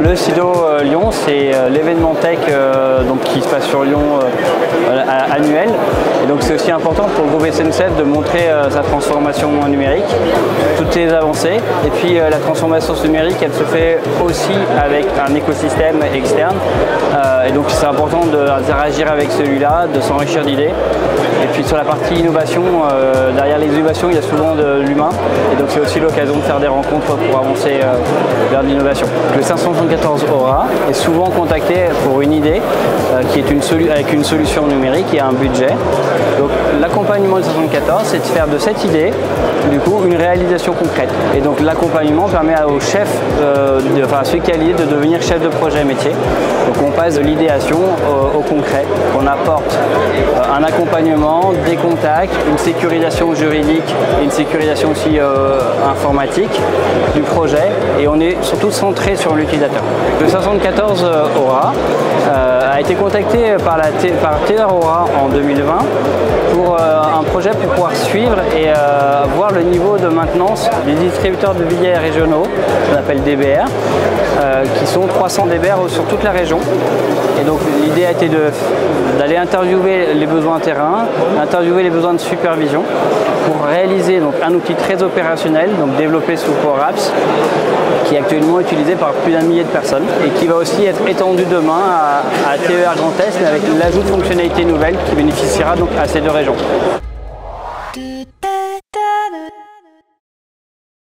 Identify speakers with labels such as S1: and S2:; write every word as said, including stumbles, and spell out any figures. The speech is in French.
S1: Le SIDO euh, Lyon, c'est euh, l'événement tech euh, donc, qui se passe sur Lyon euh, annuel. Et donc c'est aussi important pour le groupe S N C F de montrer euh, sa transformation numérique, toutes ses avancées. Et puis euh, la transformation numérique, elle se fait aussi avec un écosystème externe. Euh, et donc c'est important d'interagir avec celui-là, de s'enrichir d'idées. Et puis sur la partie innovation, euh, derrière les innovations, il y a souvent de l'humain. Et donc c'est aussi l'occasion de faire des rencontres pour avancer euh, vers l'innovation. Le cinq cent soixante-quatorze Aura est souvent contacté pour une idée euh, qui est une avec une solution numérique et un budget. Donc l'accompagnement du cinq cent soixante-quatorze, c'est de faire de cette idée du coup une réalisation concrète. Et donc l'accompagnement permet au chef, euh, de, enfin à celui qui a l'idée, de devenir chef de projet métier. Donc on passe de l'idéation au, au concret. On apporte euh, un accompagnement, des contacts, une sécurisation juridique et une sécurisation aussi euh, informatique du projet. Et on est surtout centré sur l'utilisateur. Le cinq cent soixante-quatorze Aura euh, a été contacté par, la par Taylor Aura en deux mille vingt pour euh, un projet pour pouvoir suivre et euh, voir le niveau de maintenance des distributeurs de billets régionaux, qu'on appelle D B R, euh, qui sont trois cents D B R sur toute la région. Et donc l'idée a été d'aller interviewer les besoins terrain, interviewer les besoins de supervision pour réaliser donc, un outil très opérationnel, donc développé sous Power Apps, qui est actuellement utilisé par plus d'un millier de personnes et qui va aussi être étendu demain à, à T E R Grand Est, mais avec l'ajout de fonctionnalités nouvelles qui bénéficiera donc à ces deux régions.